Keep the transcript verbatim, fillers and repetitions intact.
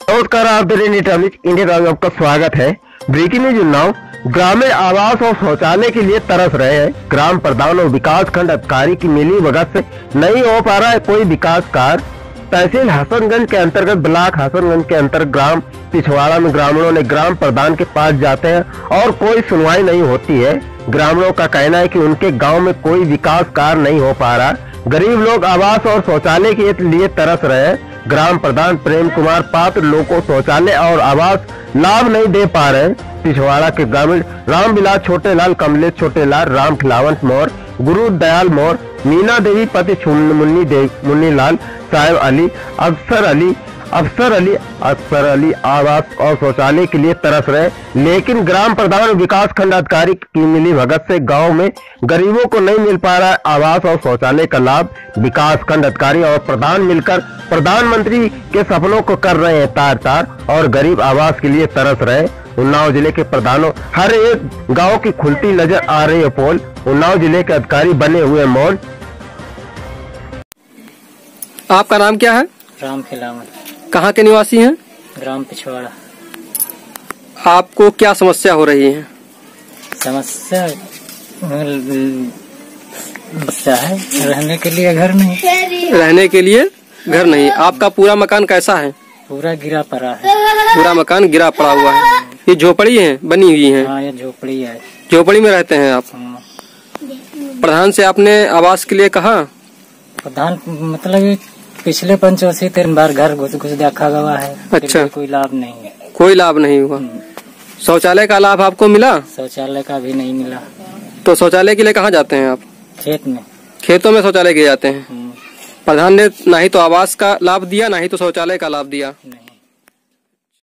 नमस्कार, आप इंडिया में आपका स्वागत है। Breaking news now. ग्रामीण आवास और शौचालय के लिए तरस रहे हैं ग्राम प्रधान और विकास खंड अधिकारी की मिली भगत से नहीं हो पा रहा है कोई विकास कार्य। तहसील हसनगंज के अंतर्गत ब्लॉक हसनगंज के अंतर्गत ग्राम पिछवाड़ा में ग्रामीणों ने ग्राम प्रधान के पास जाते हैं और कोई सुनवाई नहीं होती है। ग्रामीणों का कहना है कि उनके गांव में कोई विकास कार्य नहीं हो पा रहा। गरीब लोग आवास और शौचालय के लिए तरस रहे हैं। ग्राम प्रधान प्रेम कुमार पात्र लोगों को शौचालय और आवास लाभ नहीं दे पा रहे। पिछवाड़ा के ग्रामीण रामविलास छोटेलाल, कमलेश छोटेलाल, राम खिलावंत मौर्य, गुरु दयाल मौर्य, मीना देवी पति मुन्नी देवी मुन्नीलाल, साहिब अली, अफसर अली अफसर अली अफसर अली आवास और शौचालय के लिए तरस रहे, लेकिन ग्राम प्रधान और विकास खंड अधिकारी की मिली भगत से गांव में गरीबों को नहीं मिल पा रहा है आवास और शौचालय का लाभ। विकास खंड अधिकारी और प्रधान मिलकर प्रधानमंत्री के सपनों को कर रहे हैं तार तार और गरीब आवास के लिए तरस रहे। उन्नाव जिले के प्रधानों हर एक गाँव की खुलती नजर आ रही है पोल। उन्नाव जिले के अधिकारी बने हुए मौन। आपका नाम क्या है? राम खिलावंत। कहाँ के निवासी हैं? ग्राम पिछवाड़ा। आपको क्या समस्या हो रही है? समस्या समस्या है रहने के लिए घर नहीं। रहने के लिए घर नहीं। आपका पूरा मकान कैसा है? पूरा गिरा पड़ा है। पूरा मकान गिरा पड़ा हुआ है। ये झोपड़ी है बनी हुई है? हाँ, ये झोपड़ी है। झोपड़ी में रहते हैं आप? हाँ। प्रधान से आपने आवास के लिए कहा? प्रधान मतलब पिछले पंचवर्षीय तीन बार घर घुस घुस देखा गया है। अच्छा, कोई लाभ नहीं है। कोई लाभ नहीं हुआ। शौचालय का लाभ आपको मिला? शौचालय का भी नहीं मिला। तो शौचालय के लिए कहाँ जाते हैं आप? खेत में। खेतों में शौचालय के जाते हैं। प्रधान ने ना ही तो आवास का लाभ दिया ना ही तो शौचालय का लाभ दिया। नहीं।